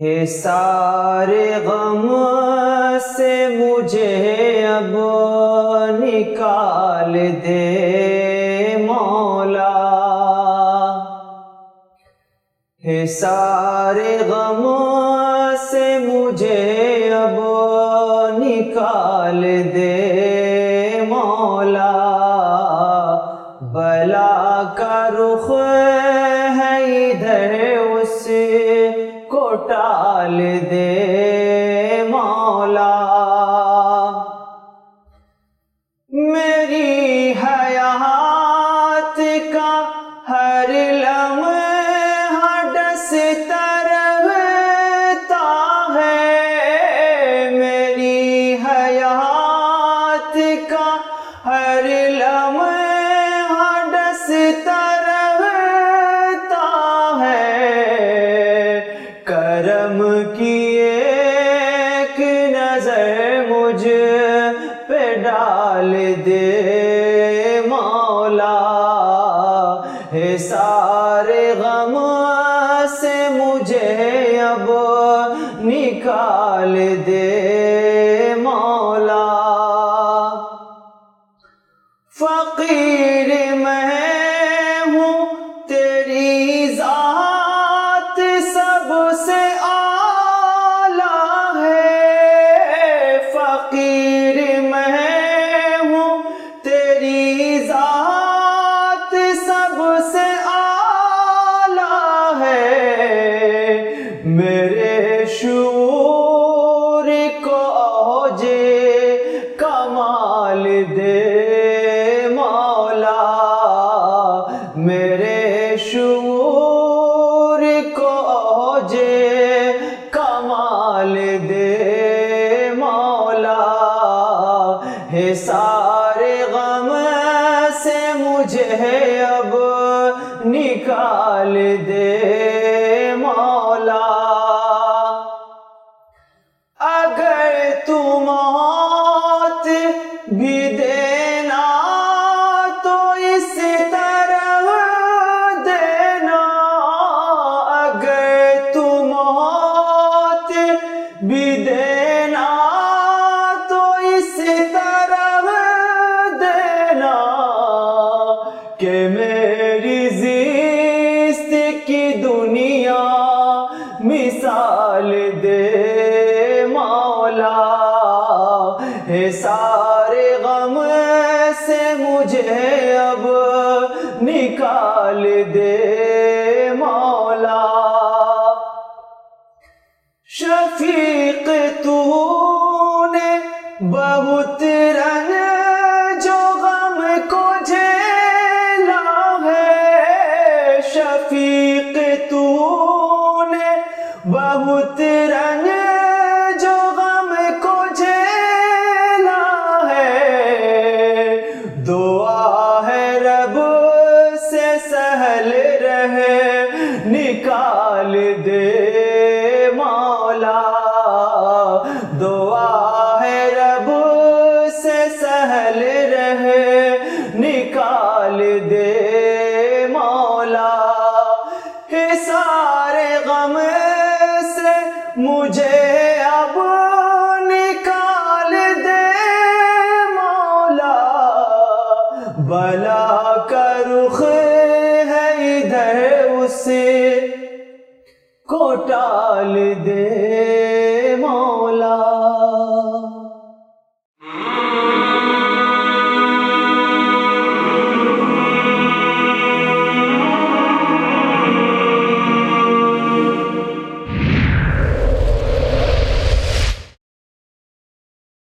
ہے سارے غم سے مجھے اب نکال دے مولا، ہے سارے غم سے مجھے اب نکال دے مولا، بلا کا رخ ہے ادھر اس کو ٹال دے مولا، میری حیات کا ہر لمحہ ڈستا رہتا ہے، میری حیات کا ہر لمحہ ڈستا رہتا ہے، کرم کی ایک نظر مجھ پہ ڈال دے مولا، ہے سارے غم سے مجھے اب نکال دے مولا، فقیر میں ہوں تیری ذات سب سے اعلیٰ ہے، فقیر میں ہوں تیری ذات سب سے اعلیٰ ہے، میرے شعور کو اوج کمال دے مولا، میرے شعور کو اوج کمال دے مولا، ہے سارے غم سے مجھے اب نکال دے مولا، اگر تو موت بھی دینا تو اس طرح دینا، اگر تو موت بھی دینا تو اس طرح دینا کہ میری زیست کی دنیا مثال دے مولا، ہے سارے غم سے مجھے اب نکال دے مولا، شفیق تو نے بہت رنج جو غم کو جھیلا ہے، شفیق تو نے بہت رنج جو غم کو جھیلا ہے، دعا ہے رب سے سہل رہے نکال دے مولا، دعا ہے رب سے سہل رہے نکال دے مولا، ہے سارے غم سے مجھے اب نکال دے مولا، بلا کا رخ ہے ادھر اس کو ٹال دے